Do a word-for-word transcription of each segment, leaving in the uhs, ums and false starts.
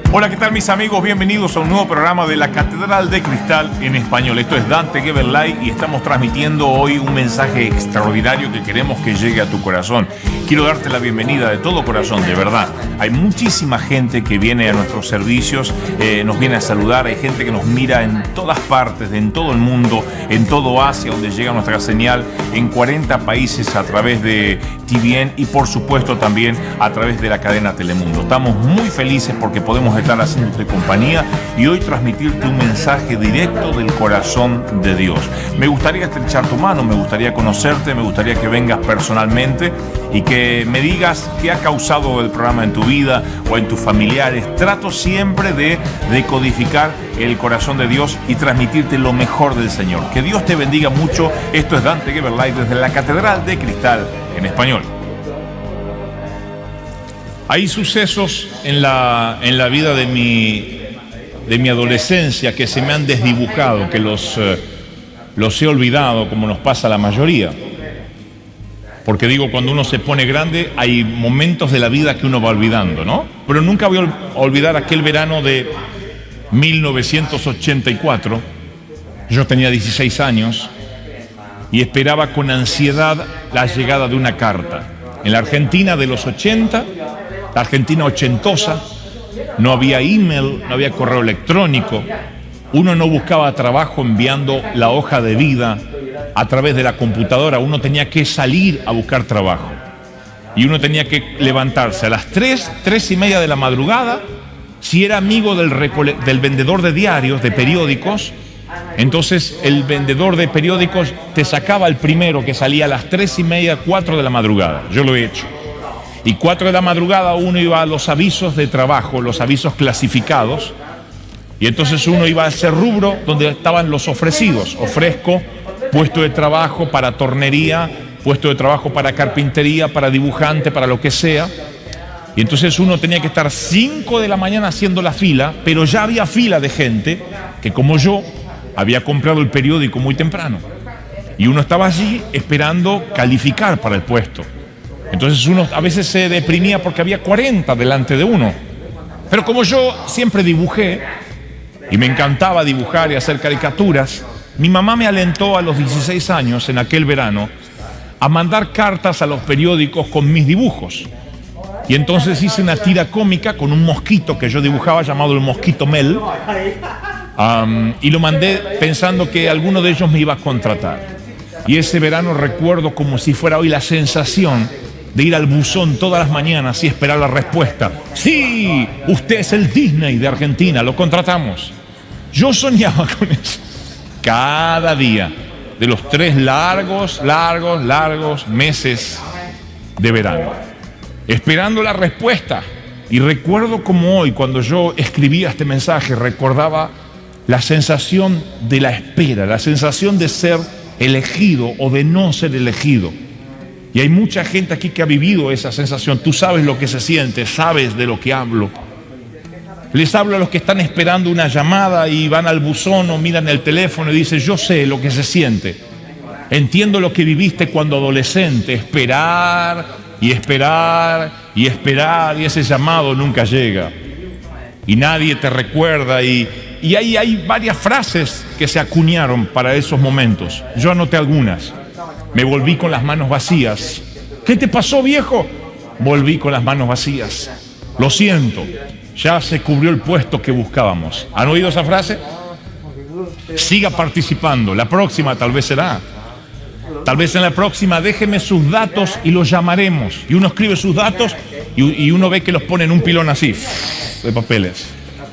Hola, ¿qué tal mis amigos? Bienvenidos a un nuevo programa de la Catedral de Cristal en español. Esto es Dante Gebelay y estamos transmitiendo hoy un mensaje extraordinario que queremos que llegue a tu corazón. Quiero darte la bienvenida de todo corazón, de verdad. Hay muchísima gente que viene a nuestros servicios, eh, nos viene a saludar. Hay gente que nos mira en todas partes, en todo el mundo, en todo Asia, donde llega nuestra señal, en cuarenta países a través de T V N y por supuesto también a través de la cadena Telemundo. Estamos muy felices porque podemos estar haciéndote compañía y hoy transmitirte un mensaje directo del corazón de Dios. Me gustaría estrechar tu mano, me gustaría conocerte, me gustaría que vengas personalmente y que me digas qué ha causado el programa en tu vida o en tus familiares. Trato siempre de decodificar el corazón de Dios y transmitirte lo mejor del Señor. Que Dios te bendiga mucho. Esto es Dante Gebelay desde la Catedral de Cristal en español. Hay sucesos en la, en la vida de mi, de mi adolescencia que se me han desdibujado, que los, eh, los he olvidado, como nos pasa a la mayoría. Porque digo, cuando uno se pone grande, hay momentos de la vida que uno va olvidando, ¿no? Pero nunca voy a olvidar aquel verano de mil novecientos ochenta y cuatro. Yo tenía dieciséis años y esperaba con ansiedad la llegada de una carta. En la Argentina de los ochenta... la Argentina ochentosa, no había email, no había correo electrónico, uno no buscaba trabajo enviando la hoja de vida a través de la computadora, uno tenía que salir a buscar trabajo y uno tenía que levantarse a las tres, tres y media de la madrugada. Si era amigo del, del vendedor de diarios, de periódicos, entonces el vendedor de periódicos te sacaba el primero que salía a las tres y media, cuatro de la madrugada. Yo lo he hecho. Y cuatro de la madrugada uno iba a los avisos de trabajo, los avisos clasificados, y entonces uno iba a ese rubro donde estaban los ofrecidos. Ofrezco puesto de trabajo para tornería, puesto de trabajo para carpintería, para dibujante, para lo que sea. Y entonces uno tenía que estar cinco de la mañana haciendo la fila, pero ya había fila de gente que, como yo, había comprado el periódico muy temprano. Y uno estaba allí esperando calificar para el puesto. Entonces uno a veces se deprimía porque había cuarenta delante de uno. Pero como yo siempre dibujé, y me encantaba dibujar y hacer caricaturas, mi mamá me alentó a los dieciséis años, en aquel verano, a mandar cartas a los periódicos con mis dibujos. Y entonces hice una tira cómica con un mosquito que yo dibujaba llamado el Mosquito Mel, um, y lo mandé pensando que alguno de ellos me iba a contratar. Y ese verano recuerdo como si fuera hoy la sensación de ir al buzón todas las mañanas y esperar la respuesta. Sí, usted es el Disney de Argentina, lo contratamos. Yo soñaba con eso cada día de los tres largos, largos, largos meses de verano, esperando la respuesta. Y recuerdo como hoy, cuando yo escribía este mensaje, recordaba la sensación de la espera, la sensación de ser elegido o de no ser elegido. Y hay mucha gente aquí que ha vivido esa sensación. Tú sabes lo que se siente, sabes de lo que hablo. Les hablo a los que están esperando una llamada y van al buzón o miran el teléfono y dicen, yo sé lo que se siente. Entiendo lo que viviste cuando adolescente, esperar y esperar y esperar y ese llamado nunca llega. Y nadie te recuerda y, y ahí hay varias frases que se acuñaron para esos momentos. Yo anoté algunas. Me volví con las manos vacías. ¿Qué te pasó, viejo? Volví con las manos vacías. Lo siento, ya se cubrió el puesto que buscábamos. ¿Han oído esa frase? Siga participando. La próxima tal vez será. Tal vez en la próxima déjeme sus datos y los llamaremos. Y uno escribe sus datos y, y uno ve que los pone en un pilón así, de papeles.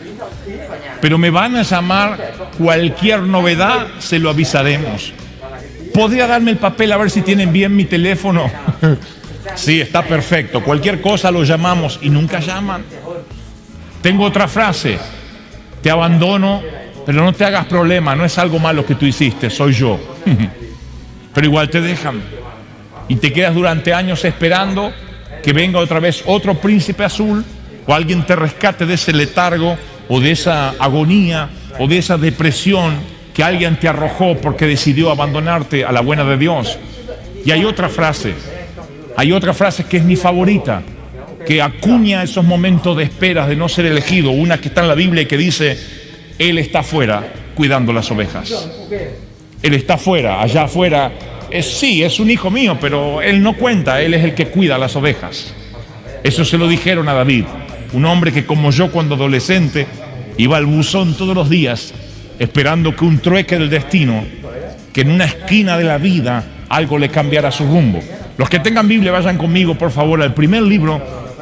Pero me van a llamar, cualquier novedad se lo avisaremos. ¿Podría darme el papel a ver si tienen bien mi teléfono? Sí, está perfecto. Cualquier cosa lo llamamos y nunca llaman. Tengo otra frase. Te abandono, pero no te hagas problema. No es algo malo que tú hiciste, soy yo. Pero igual te dejan. Y te quedas durante años esperando que venga otra vez otro príncipe azul o alguien te rescate de ese letargo o de esa agonía o de esa depresión que alguien te arrojó porque decidió abandonarte a la buena de Dios. Y hay otra frase, hay otra frase que es mi favorita. que acuña esos momentos de espera de no ser elegido. Una que está en la Biblia y que dice, Él está afuera cuidando las ovejas. Él está afuera, allá afuera. Es, sí, es un hijo mío, pero Él no cuenta, Él es el que cuida las ovejas. Eso se lo dijeron a David, un hombre que como yo cuando adolescente iba al buzón todos los días esperando que un trueque del destino, que en una esquina de la vida algo le cambiara su rumbo. Los que tengan Biblia vayan conmigo por favor al primer libro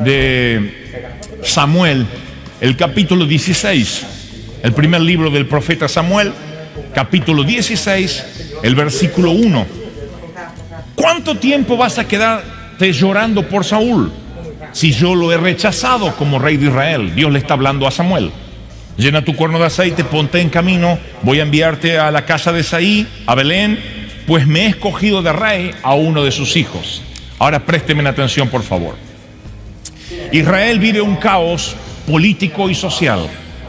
de Samuel, el capítulo dieciséis, el primer libro del profeta Samuel, capítulo dieciséis, el versículo uno. ¿Cuánto tiempo vas a quedarte llorando por Saúl? Si yo lo he rechazado como rey de Israel. Dios le está hablando a Samuel. Llena tu cuerno de aceite, ponte en camino, voy a enviarte a la casa de Isaí, a Belén, pues me he escogido de rey a uno de sus hijos. Ahora présteme atención por favor. Israel vive un caos político y social.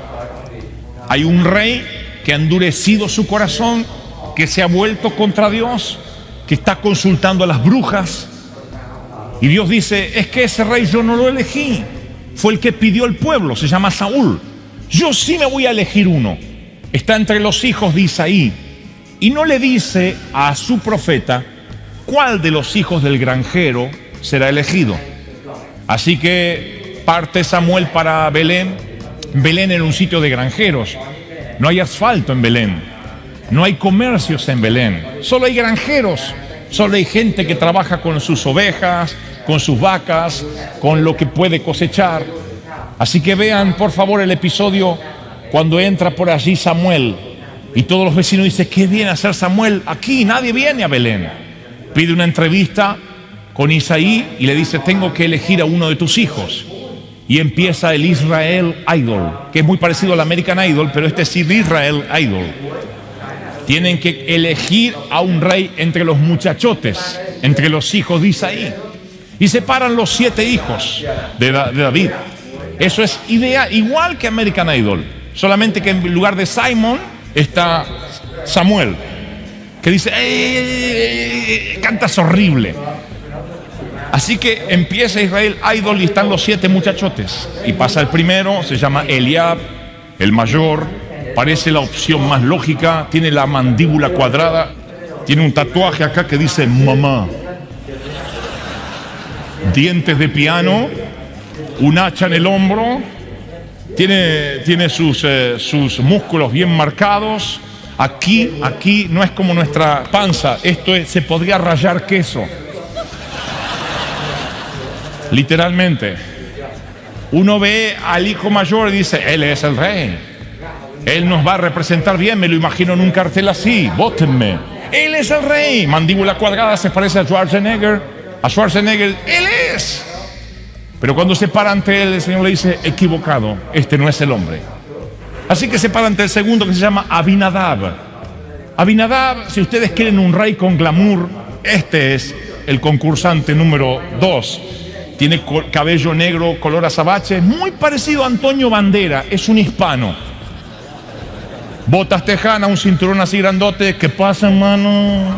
Hay un rey que ha endurecido su corazón, que se ha vuelto contra Dios, que está consultando a las brujas. Y Dios dice, es que ese rey yo no lo elegí, fue el que pidió el pueblo, se llama Saúl. Yo sí me voy a elegir uno. Está entre los hijos de Isaí. Y no le dice a su profeta cuál de los hijos del granjero será elegido. Así que parte Samuel para Belén. Belén era un sitio de granjeros. No hay asfalto en Belén. No hay comercios en Belén. Solo hay granjeros. Solo hay gente que trabaja con sus ovejas, con sus vacas, con lo que puede cosechar. Así que vean por favor el episodio cuando entra por allí Samuel y todos los vecinos dicen, ¿qué viene a hacer Samuel aquí? Nadie viene a Belén. Pide una entrevista con Isaí y le dice, tengo que elegir a uno de tus hijos. Y empieza el Israel Idol, que es muy parecido al American Idol, pero este es el Israel Idol. Tienen que elegir a un rey entre los muchachotes, entre los hijos de Isaí. Y separan los siete hijos de, de David. Eso es idea igual que American Idol, solamente que en lugar de Simon está Samuel, que dice, ¡eh! Cantas horrible. Así que empieza Israel Idol y están los siete muchachotes. Y pasa el primero, se llama Eliab, el mayor, parece la opción más lógica, tiene la mandíbula cuadrada, tiene un tatuaje acá que dice mamá, dientes de piano, un hacha en el hombro, tiene, tiene sus, eh, sus músculos bien marcados. Aquí, aquí no es como nuestra panza, esto es, se podría rallar queso. Literalmente. Uno ve al hijo mayor y dice, él es el rey. Él nos va a representar bien, me lo imagino en un cartel así, vótenme. Él es el rey. Mandíbula cuadrada, se parece a Schwarzenegger. A Schwarzenegger, él es. Pero cuando se para ante él, el Señor le dice, equivocado, este no es el hombre. Así que se para ante el segundo que se llama Abinadab. Abinadab, si ustedes quieren un rey con glamour, este es el concursante número dos. Tiene cabello negro, color azabache, muy parecido a Antonio Bandera, es un hispano. Botas tejanas, un cinturón así grandote, ¿qué pasa, hermano?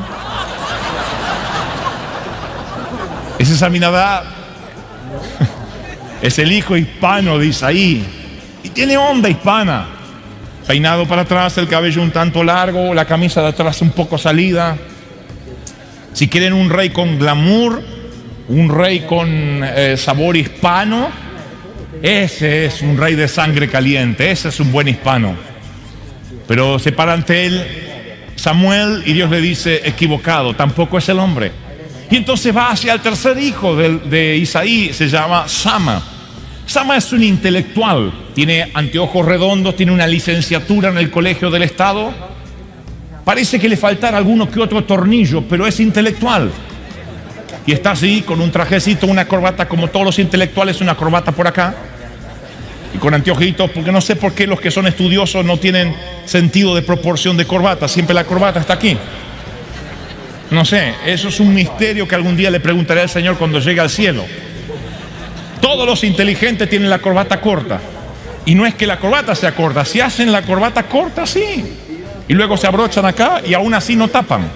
Ese es Abinadab. Es el hijo hispano de Isaí y tiene onda hispana. Peinado para atrás, el cabello un tanto largo, la camisa de atrás un poco salida. Si quieren un rey con glamour, un rey con eh, sabor hispano, ese es un rey de sangre caliente, ese es un buen hispano. Pero se para ante él Samuel y Dios le dice, equivocado, tampoco es el hombre. Y entonces va hacia el tercer hijo de, de Isaí, se llama Sama. Sama es un intelectual, tiene anteojos redondos, tiene una licenciatura en el colegio del Estado. Parece que le faltara alguno que otro tornillo, pero es intelectual. Y está así, con un trajecito, una corbata, como todos los intelectuales, una corbata por acá. Y con anteojitos, porque no sé por qué los que son estudiosos no tienen sentido de proporción de corbata. Siempre la corbata está aquí. No sé, eso es un misterio que algún día le preguntaré al Señor cuando llegue al cielo. Todos los inteligentes tienen la corbata corta. Y no es que la corbata sea corta, si hacen la corbata corta, sí. Y luego se abrochan acá y aún así no tapan.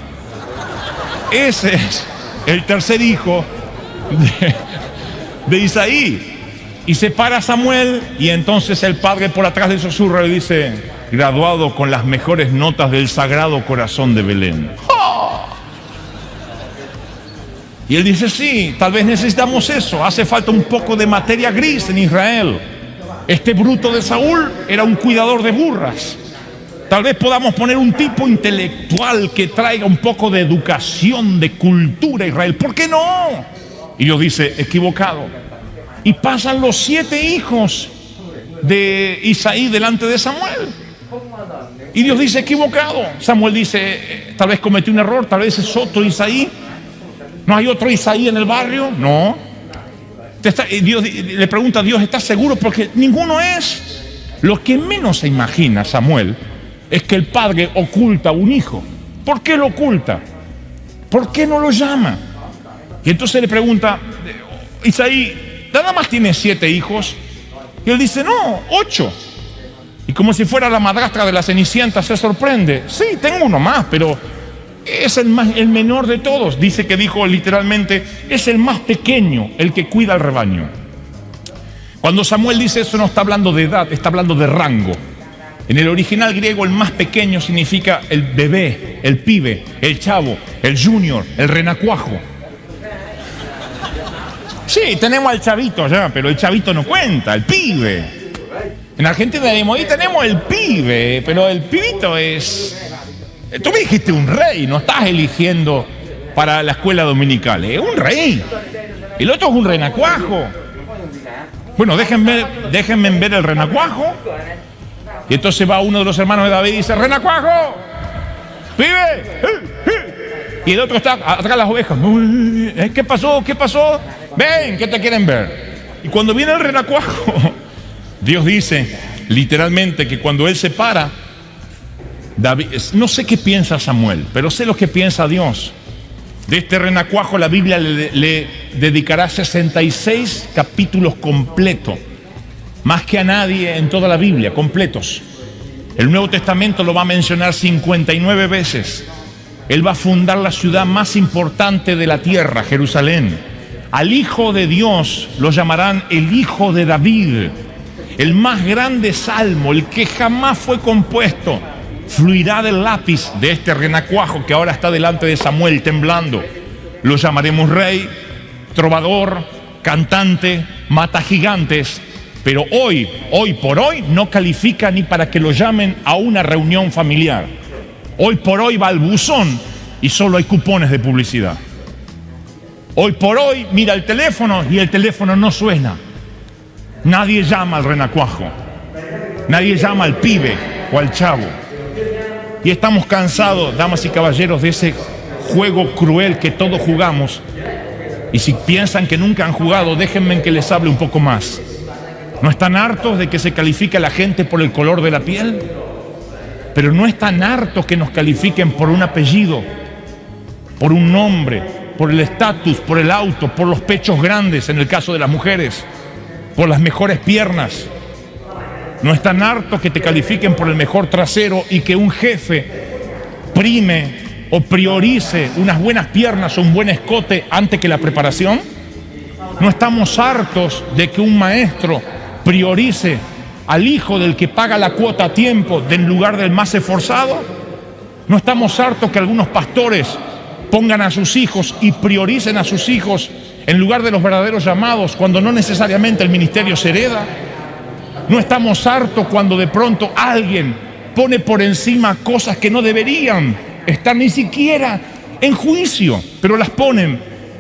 Ese es el tercer hijo de, de Isaí. Y se para Samuel y entonces el padre por atrás le susurra y dice: graduado con las mejores notas del Sagrado Corazón de Belén. ¡Oh! Y él dice: sí, tal vez necesitamos eso. Hace falta un poco de materia gris en Israel. Este bruto de Saúl era un cuidador de burras. Tal vez podamos poner un tipo intelectual que traiga un poco de educación, de cultura a Israel. ¿Por qué no? Y Dios dice: equivocado. Y pasan los siete hijos de Isaí delante de Samuel. Y Dios dice: equivocado. Samuel dice: tal vez cometí un error, tal vez es otro Isaí. ¿No hay otro Isaí en el barrio? No. Está, Dios le pregunta a Dios: ¿estás seguro? Porque ninguno es. Lo que menos se imagina Samuel es que el padre oculta un hijo. ¿Por qué lo oculta? ¿Por qué no lo llama? Y entonces le pregunta: Isaí, ¿nada más tiene siete hijos? Y él dice: no, ocho. Y como si fuera la madrastra de la Cenicienta se sorprende: sí, tengo uno más, pero es el, más, el menor de todos. Dice que dijo literalmente: es el más pequeño, el que cuida el rebaño. Cuando Samuel dice eso, no está hablando de edad, está hablando de rango. En el original griego, el más pequeño significa el bebé, el pibe, el chavo, el junior, el renacuajo. Sí, tenemos al chavito ya, pero el chavito no cuenta, el pibe. En Argentina decimos: ahí tenemos el pibe, pero el pibito es... Tú me dijiste un rey, no estás eligiendo para la escuela dominical, es un rey. El otro es un renacuajo. Bueno, déjenme, déjenme ver el renacuajo. Y entonces va uno de los hermanos de David y dice: renacuajo, pibe. Y el otro está atrás de las ovejas. ¿Qué pasó? ¿Qué pasó? Ven, ¿qué te quieren ver? Y cuando viene el renacuajo, Dios dice literalmente que cuando él se para, David, no sé qué piensa Samuel, pero sé lo que piensa Dios. De este renacuajo la Biblia le, le dedicará sesenta y seis capítulos completos, más que a nadie en toda la Biblia, completos. El Nuevo Testamento lo va a mencionar cincuenta y nueve veces. Él va a fundar la ciudad más importante de la tierra, Jerusalén. Al Hijo de Dios lo llamarán el Hijo de David. El más grande salmo, el que jamás fue compuesto, fluirá del lápiz de este renacuajo que ahora está delante de Samuel temblando. Lo llamaremos rey, trovador, cantante, mata gigantes. Pero hoy, hoy por hoy, no califica ni para que lo llamen a una reunión familiar. Hoy por hoy va al buzón y solo hay cupones de publicidad. Hoy por hoy mira el teléfono y el teléfono no suena. Nadie llama al renacuajo. Nadie llama al pibe o al chavo. Y estamos cansados, damas y caballeros, de ese juego cruel que todos jugamos. Y si piensan que nunca han jugado, déjenme que les hable un poco más. ¿No están hartos de que se califique a la gente por el color de la piel? Pero no están hartos que nos califiquen por un apellido, por un nombre, por el estatus, por el auto, por los pechos grandes en el caso de las mujeres, por las mejores piernas. No están hartos que te califiquen por el mejor trasero y que un jefe prime o priorice unas buenas piernas o un buen escote antes que la preparación. No estamos hartos de que un maestro priorice al hijo del que paga la cuota a tiempo en lugar del más esforzado. No estamos hartos que algunos pastores pongan a sus hijos y prioricen a sus hijos en lugar de los verdaderos llamados, cuando no necesariamente el ministerio se hereda. No estamos hartos cuando de pronto alguien pone por encima cosas que no deberían estar ni siquiera en juicio, pero las ponen.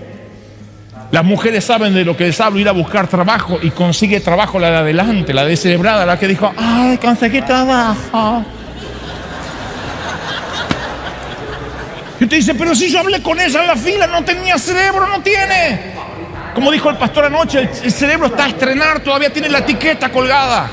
Las mujeres saben de lo que les hablo: ir a buscar trabajo, y consigue trabajo la de adelante, la descerebrada, la que dijo: ay, conseguí trabajo. Y usted dice: pero si yo hablé con ella en la fila, no tenía cerebro. No tiene. Como dijo el pastor anoche, el, el cerebro está a estrenar, todavía tiene la etiqueta colgada.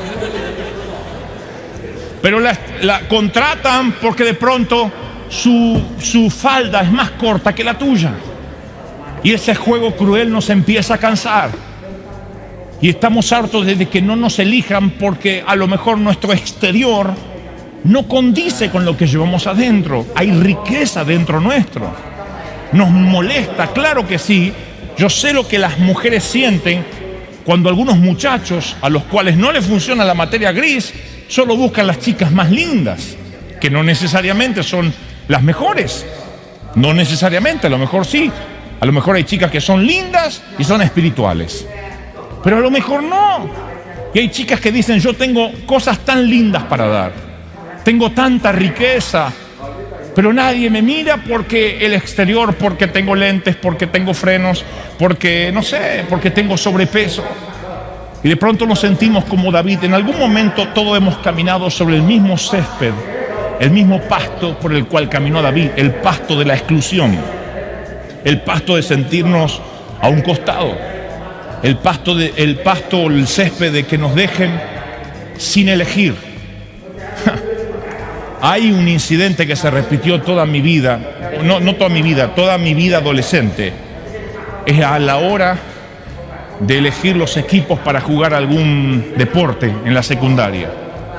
Pero la, la contratan porque de pronto su, su falda es más corta que la tuya. Y ese juego cruel nos empieza a cansar. Y estamos hartos de que no nos elijan porque a lo mejor nuestro exterior no condice con lo que llevamos adentro. Hay riqueza dentro nuestro. Nos molesta, claro que sí. Yo sé lo que las mujeres sienten Cuando algunos muchachos a los cuales no les funciona la materia gris, solo buscan las chicas más lindas, que no necesariamente son las mejores. No necesariamente, a lo mejor sí. A lo mejor hay chicas que son lindas y son espirituales. Pero a lo mejor no. Y hay chicas que dicen, yo tengo cosas tan lindas para dar. Tengo tanta riqueza, pero nadie me mira porque el exterior, porque tengo lentes, porque tengo frenos, porque, no sé, porque tengo sobrepeso. Y de pronto nos sentimos como David. En algún momento todos hemos caminado sobre el mismo césped, el mismo pasto por el cual caminó David, el pasto de la exclusión, el pasto de sentirnos a un costado, el pasto, de, el pasto, el césped de que nos dejen sin elegir. Hay un incidente que se repitió toda mi vida, no, no toda mi vida, toda mi vida adolescente, es a la hora de elegir los equipos para jugar algún deporte en la secundaria.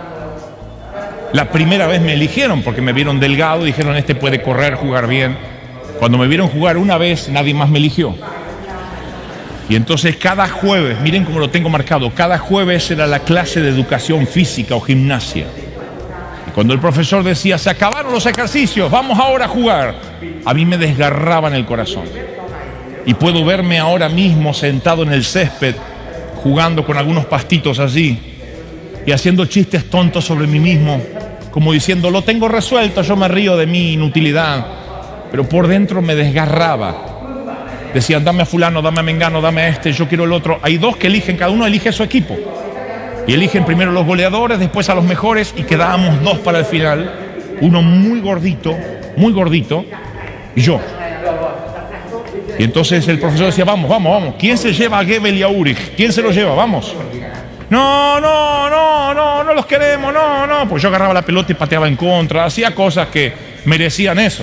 La primera vez me eligieron porque me vieron delgado, dijeron, este puede correr, jugar bien. Cuando me vieron jugar una vez, nadie más me eligió. Y entonces cada jueves, miren cómo lo tengo marcado, cada jueves era la clase de educación física o gimnasia. Y cuando el profesor decía, se acabaron los ejercicios, vamos ahora a jugar, a mí me desgarraban el corazón. Y puedo verme ahora mismo sentado en el césped, jugando con algunos pastitos allí, y haciendo chistes tontos sobre mí mismo, como diciendo, lo tengo resuelto, yo me río de mi inutilidad, pero por dentro me desgarraba. Decían, dame a fulano, dame a mengano, dame a este, yo quiero el otro. Hay dos que eligen, cada uno elige su equipo. Y eligen primero los goleadores, después a los mejores, y quedábamos dos para el final. Uno muy gordito, muy gordito, y yo. Y entonces el profesor decía, vamos, vamos, vamos. ¿Quién se lleva a Gebel y a Urich? ¿Quién se los lleva? Vamos. No, no, no, no, no los queremos, no, no. Pues yo agarraba la pelota y pateaba en contra, hacía cosas que merecían eso.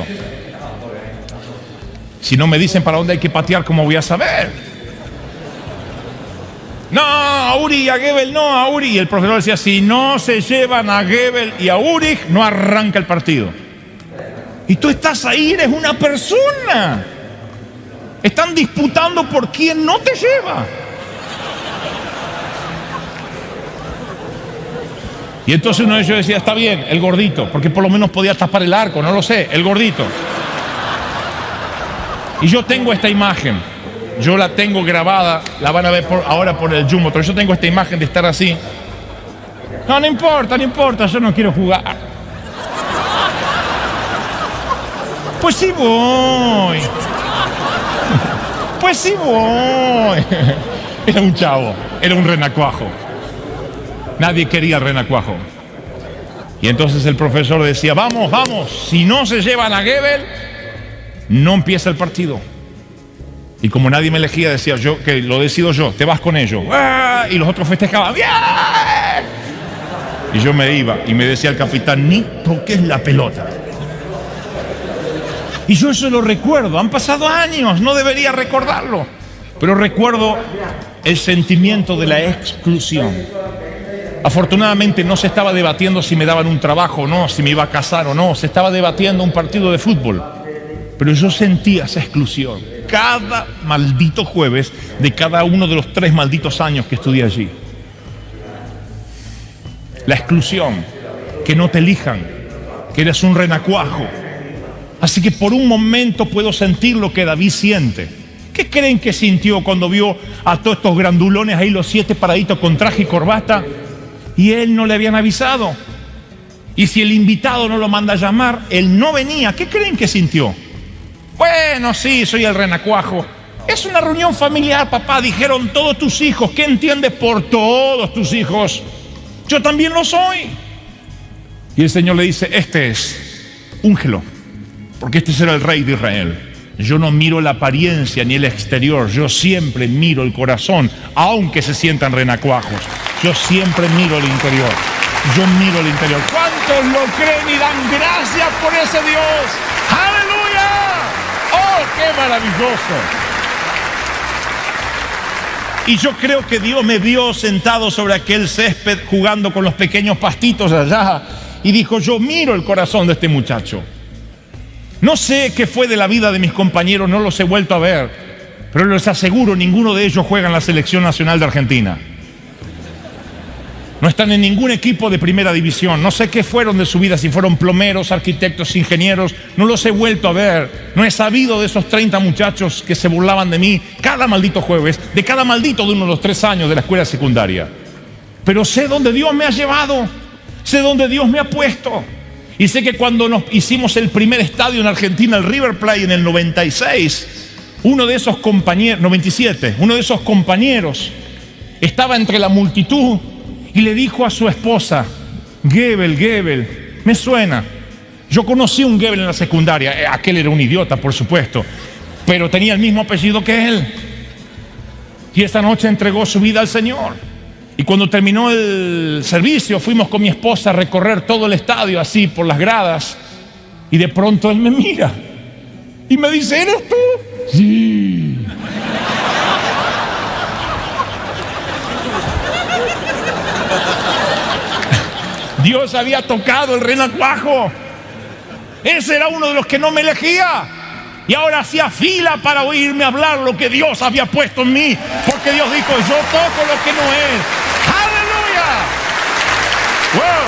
Si no me dicen para dónde hay que patear, ¿cómo voy a saber? No, a Uri y a Gebel, no, a Uri. Y el profesor decía, si no se llevan a Gebel y a Urich, no arranca el partido. Y tú estás ahí, eres una persona. Están disputando por quién no te lleva. Y entonces uno de ellos decía, está bien, el gordito, porque por lo menos podía tapar el arco, no lo sé, el gordito. Y yo tengo esta imagen, yo la tengo grabada, la van a ver por, ahora por el Jumbo, pero yo tengo esta imagen de estar así. No, no importa, no importa, yo no quiero jugar. Pues sí voy. Pues sí voy. Era un chavo, era un renacuajo. Nadie quería el renacuajo. Y entonces el profesor decía, vamos, vamos, si no se llevan a Gebel, no empieza el partido. Y como nadie me elegía, decía yo, que lo decido yo, te vas con ellos. Y los otros festejaban, ¡bien! Y yo me iba y me decía el capitán, ni toques la pelota. Y yo eso lo recuerdo, han pasado años, no debería recordarlo, pero recuerdo el sentimiento de la exclusión. Afortunadamente no se estaba debatiendo si me daban un trabajo o no, si me iba a casar o no, se estaba debatiendo un partido de fútbol. Pero yo sentía esa exclusión cada maldito jueves de cada uno de los tres malditos años que estudié allí. La exclusión, que no te elijan, que eres un renacuajo. Así que por un momento puedo sentir lo que David siente. ¿Qué creen que sintió cuando vio a todos estos grandulones ahí, los siete paraditos con traje y corbata? Y él no le habían avisado. Y si el invitado no lo manda a llamar, él no venía. ¿Qué creen que sintió? Bueno, sí, soy el renacuajo. Es una reunión familiar, papá. Dijeron todos tus hijos. ¿Qué entiendes por todos tus hijos? Yo también lo soy. Y el Señor le dice, este es, úngelo, porque este será el rey de Israel. Yo no miro la apariencia ni el exterior, yo siempre miro el corazón, aunque se sientan renacuajos. Yo siempre miro el interior, yo miro el interior. ¿Cuántos lo creen y dan gracias por ese Dios? ¡Aleluya! ¡Oh, qué maravilloso! Y yo creo que Dios me vio sentado sobre aquel césped jugando con los pequeños pastitos allá y dijo, yo miro el corazón de este muchacho. No sé qué fue de la vida de mis compañeros, no los he vuelto a ver, Pero les aseguro, ninguno de ellos juega en la selección nacional de Argentina. No están en ningún equipo de primera división. No sé qué fueron de su vida, si fueron plomeros, arquitectos, ingenieros. No los he vuelto a ver. No he sabido de esos treinta muchachos que se burlaban de mí cada maldito jueves, de cada maldito de uno de los tres años de la escuela secundaria. Pero sé dónde Dios me ha llevado. Sé dónde Dios me ha puesto. Y sé que cuando nos hicimos el primer estadio en Argentina, el River Plate, en el noventa y seis, uno de esos compañeros, noventa y siete, uno de esos compañeros estaba entre la multitud y le dijo a su esposa: Goebbels, Goebbels, me suena. Yo conocí un Goebbels en la secundaria. Aquel era un idiota, por supuesto, pero tenía el mismo apellido que él. Y esa noche entregó su vida al Señor. Y cuando terminó el servicio, fuimos con mi esposa a recorrer todo el estadio, así por las gradas. Y de pronto él me mira y me dice: ¿eres tú? Sí. Dios había tocado el renacuajo. Ese era uno de los que no me elegía. Y ahora hacía fila para oírme hablar lo que Dios había puesto en mí. Porque Dios dijo: yo toco lo que no es. ¡Aleluya! ¡Wow!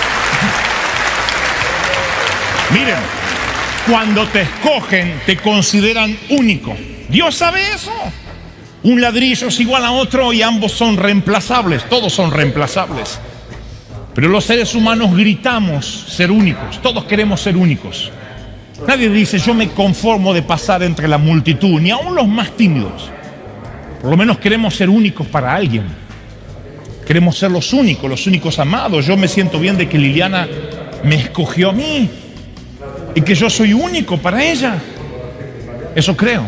Miren, cuando te escogen, te consideran único. Dios sabe eso. Un ladrillo es igual a otro y ambos son reemplazables. Todos son reemplazables. Pero los seres humanos gritamos ser únicos. Todos queremos ser únicos. Nadie dice: yo me conformo de pasar entre la multitud, ni aún los más tímidos. Por lo menos queremos ser únicos para alguien. Queremos ser los únicos, los únicos amados. Yo me siento bien de que Liliana me escogió a mí y que yo soy único para ella. Eso creo.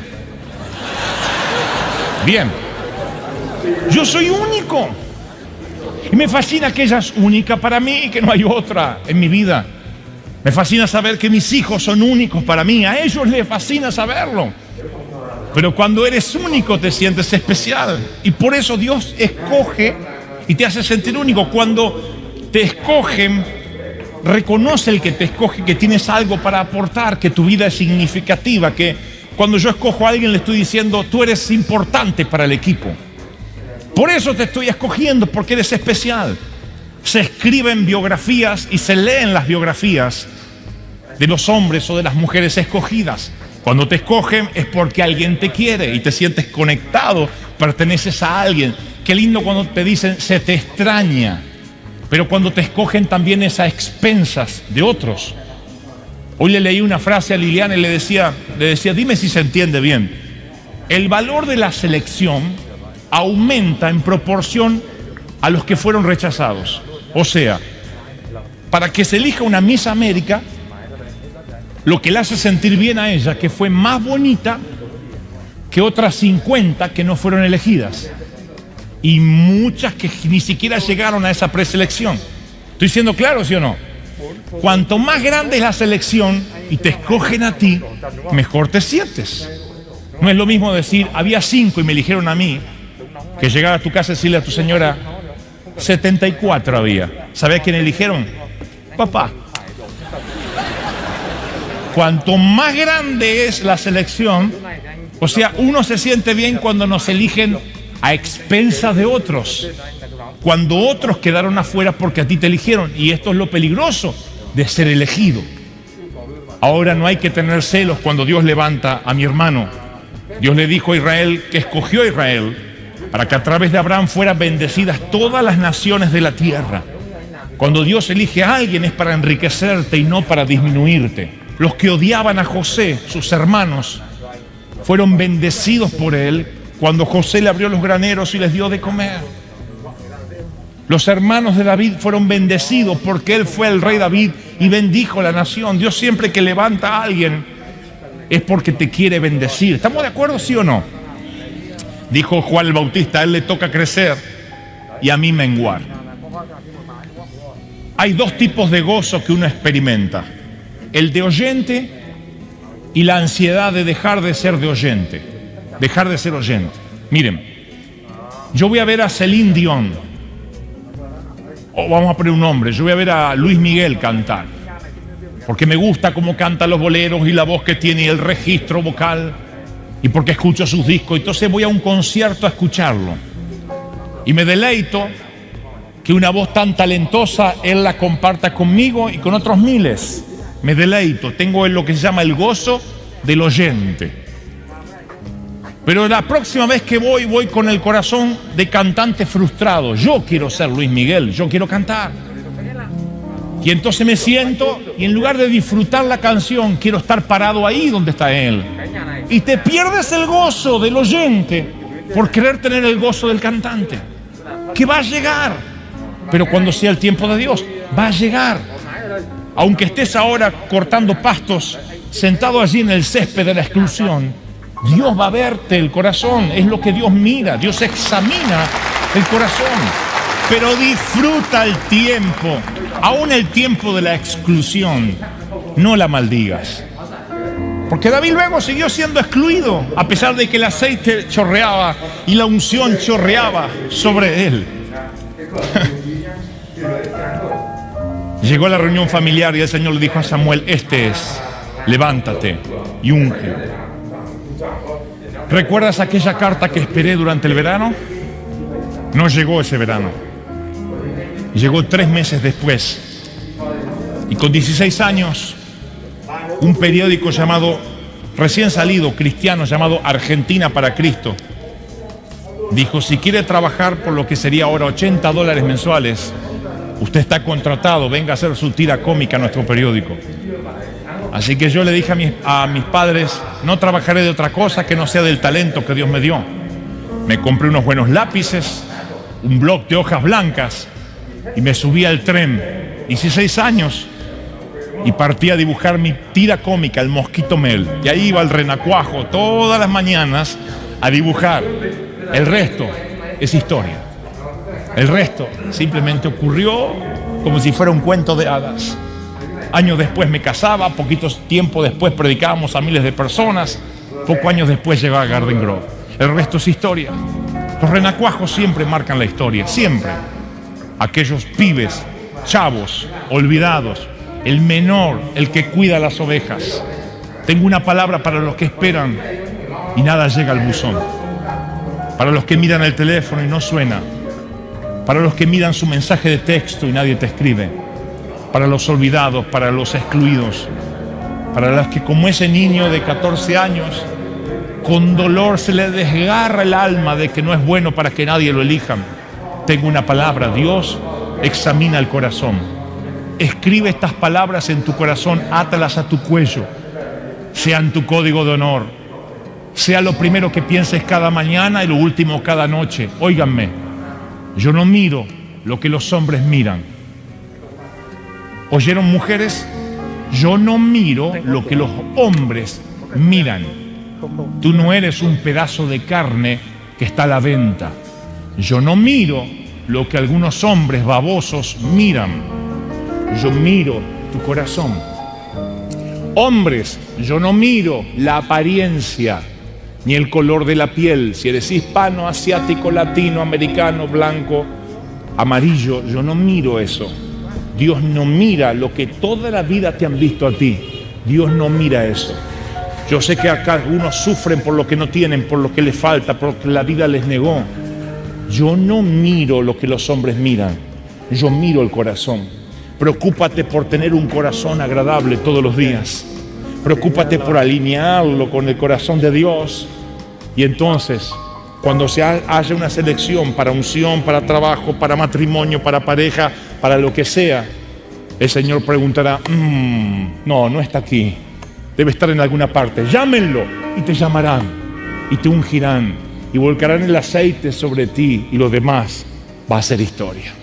Bien. Yo soy único. Y me fascina que ella es única para mí y que no hay otra en mi vida. Me fascina saber que mis hijos son únicos para mí. A ellos les fascina saberlo. Pero cuando eres único te sientes especial. Y por eso Dios escoge y te hace sentir único. Cuando te escogen, reconoce el que te escoge que tienes algo para aportar, que tu vida es significativa, que cuando yo escojo a alguien le estoy diciendo: tú eres importante para el equipo. Por eso te estoy escogiendo, porque eres especial. Se escriben biografías y se leen las biografías de los hombres o de las mujeres escogidas. Cuando te escogen es porque alguien te quiere y te sientes conectado, perteneces a alguien. Qué lindo cuando te dicen: se te extraña. Pero cuando te escogen también es a expensas de otros. Hoy le leí una frase a Liliana y le decía, le decía, dime si se entiende bien. El valor de la selección aumenta en proporción a los que fueron rechazados. O sea, para que se elija una Miss América, lo que le hace sentir bien a ella, que fue más bonita que otras cincuenta que no fueron elegidas. Y muchas que ni siquiera llegaron a esa preselección. ¿Estoy siendo claro, sí o no? Cuanto más grande es la selección y te escogen a ti, mejor te sientes. No es lo mismo decir: había cinco y me eligieron a mí, que llegar a tu casa y decirle a tu señora: setenta y cuatro había. ¿Sabés quién eligieron? Papá. Cuanto más grande es la selección, o sea, uno se siente bien cuando nos eligen a expensas de otros, cuando otros quedaron afuera porque a ti te eligieron. Y esto es lo peligroso de ser elegido. Ahora no hay que tener celos cuando Dios levanta a mi hermano. Dios le dijo a Israel que escogió a Israel para que a través de Abraham fueran bendecidas todas las naciones de la tierra. Cuando Dios elige a alguien es para enriquecerte y no para disminuirte. Los que odiaban a José, sus hermanos, fueron bendecidos por él cuando José le abrió los graneros y les dio de comer. Los hermanos de David fueron bendecidos porque él fue el rey David y bendijo la nación. Dios siempre que levanta a alguien es porque te quiere bendecir. ¿Estamos de acuerdo, sí o no? Dijo Juan el Bautista: a él le toca crecer y a mí menguar. Hay dos tipos de gozo que uno experimenta: el de oyente y la ansiedad de dejar de ser de oyente. Dejar de ser oyente. Miren, yo voy a ver a Celine Dion, o vamos a poner un nombre, yo voy a ver a Luis Miguel cantar, porque me gusta cómo canta los boleros y la voz que tiene y el registro vocal. y porque escucho sus discos. Entonces voy a un concierto a escucharlo y me deleito que una voz tan talentosa Él la comparta conmigo y con otros miles. Me deleito, tengo lo que se llama el gozo del oyente. Pero la próxima vez que voy, voy con el corazón de cantante frustrado. Yo quiero ser Luis Miguel, yo quiero cantar. Y entonces me siento y en lugar de disfrutar la canción, quiero estar parado ahí donde está Él. Y te pierdes el gozo del oyente por querer tener el gozo del cantante, que va a llegar. Pero cuando sea el tiempo de Dios, va a llegar. Aunque estés ahora cortando pastos, sentado allí en el césped de la exclusión, Dios va a verte el corazón. Es lo que Dios mira. Dios examina el corazón. Pero disfruta el tiempo, aún el tiempo de la exclusión. No la maldigas. Porque David luego siguió siendo excluido, a pesar de que el aceite chorreaba y la unción chorreaba sobre él. Llegó a la reunión familiar y el Señor le dijo a Samuel: este es, levántate y unge. ¿Recuerdas aquella carta que esperé durante el verano? No llegó ese verano. Llegó tres meses después. Y con dieciséis años, un periódico llamado, recién salido, cristiano, llamado Argentina para Cristo, dijo: si quiere trabajar por lo que sería ahora ochenta dólares mensuales, usted está contratado, venga a hacer su tira cómica a nuestro periódico. Así que yo le dije a mis, a mis padres: no trabajaré de otra cosa que no sea del talento que Dios me dio. Me compré unos buenos lápices, un bloc de hojas blancas y me subí al tren. dieciséis años y partí a dibujar mi tira cómica, El Mosquito Mel. Y ahí iba al Renacuajo todas las mañanas a dibujar. El resto es historia. El resto simplemente ocurrió como si fuera un cuento de hadas. Años después me casaba, poquitos tiempo después predicábamos a miles de personas, pocos años después llegaba a Garden Grove. El resto es historia. Los renacuajos siempre marcan la historia, siempre. Aquellos pibes, chavos, olvidados, el menor, el que cuida las ovejas. Tengo una palabra para los que esperan y nada llega al buzón. Para los que miran el teléfono y no suena. Para los que miran su mensaje de texto y nadie te escribe. Para los olvidados, para los excluidos. Para los que, como ese niño de catorce años, con dolor se le desgarra el alma de que no es bueno para que nadie lo elija. Tengo una palabra: Dios examina el corazón. Escribe estas palabras en tu corazón, átalas a tu cuello, sean tu código de honor, sea lo primero que pienses cada mañana y lo último cada noche. Óiganme, yo no miro lo que los hombres miran. ¿Oyeron, mujeres? Yo no miro lo que los hombres miran. Tú no eres un pedazo de carne que está a la venta. Yo no miro lo que algunos hombres babosos miran. Yo miro tu corazón. Hombres, yo no miro la apariencia ni el color de la piel. Si eres hispano, asiático, latino, americano, blanco, amarillo, yo no miro eso. Dios no mira lo que toda la vida te han visto a ti. Dios no mira eso. Yo sé que acá algunos sufren por lo que no tienen, por lo que les falta, por lo que la vida les negó. Yo no miro lo que los hombres miran. Yo miro el corazón. Preocúpate por tener un corazón agradable todos los días. Preocúpate por alinearlo con el corazón de Dios. Y entonces, cuando se haya una selección para unción, para trabajo, para matrimonio, para pareja, para lo que sea, el Señor preguntará: mmm, no, no está aquí, debe estar en alguna parte. Llámenlo y te llamarán y te ungirán y volcarán el aceite sobre ti, y lo demás va a ser historia.